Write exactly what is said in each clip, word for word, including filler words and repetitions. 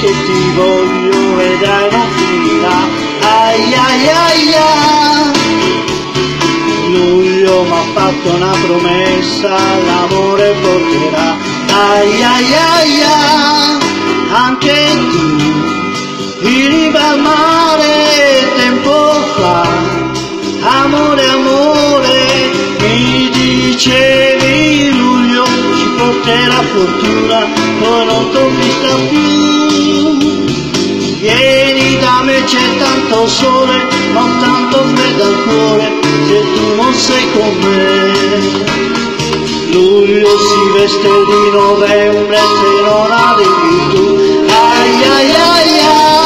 quanto ti voglio vedrai non finirà. Ai ai ai ai. Luglio m'ha fatto una promessa, l'amore porterà. Ai ai ai ai. Anche tu, in riva al mare tempo fa, amore amore, mi dicevi luglio ci porterà fortuna, poi non t'ho vista più. Vieni da me, c'è tanto sole, non tanto freddo al cuore, se tu non sei con me. Luglio si veste di novembre se non arrivi tu. Ai ai ai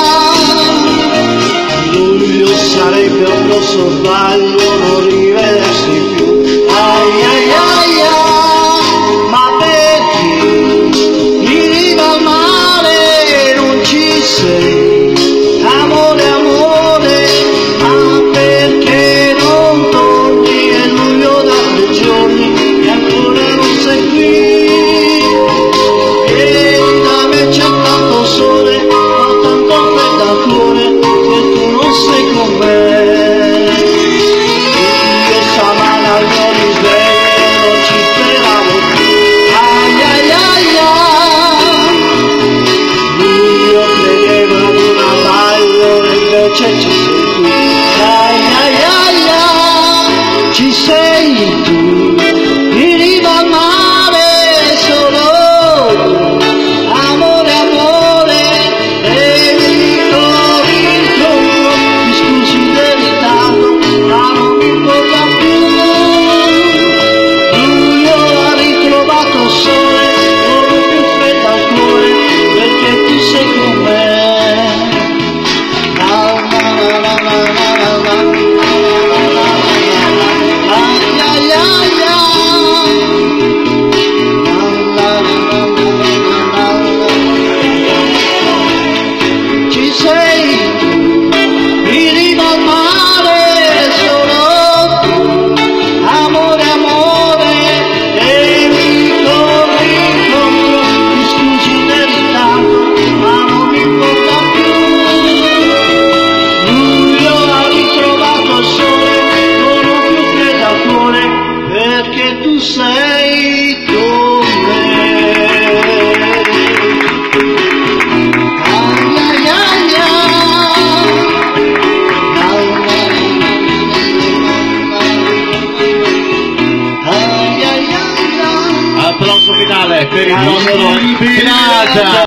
ai. Luglio sarebbe un grosso sbaglio non rivedersi più. Ai ai ai ai. Ma perché in riva al mare non ci sei? Amore amore, ma perché non torni? È luglio da tre giorni e ancora non sei qui. Vieni da me, c'è tanto sole, ma tanto freddo al cuore, se tu non sei con me. Io stamane al mio risveglio non ci speravo più. Ai ai ai ai. Io credevo ad un abbaglio e invece ci sei tu. Ai ai ai ai. Ci sei tu. In riva al mare solo tu, amore amore, e mi corri incontro, mi scusi del ritardo, ma non mi importa più. Luglio ha ritrovato il sole, non più freddo al cuore, perché tu sei con me. La la la la la la la la. Ai ai ai ai. Ci sei tu, in riva al mare solo tu, amore amore, e mi corri incontro, mi scusi del ritardo, ma non mi importa più. Luglio ha ritrovato il sole, non ho più freddo al cuore, perché tu sei con me. Ai ai ai ai. Ai ai ai ai. Applauso finale per il Ai, nostro ai, ai. Pirata.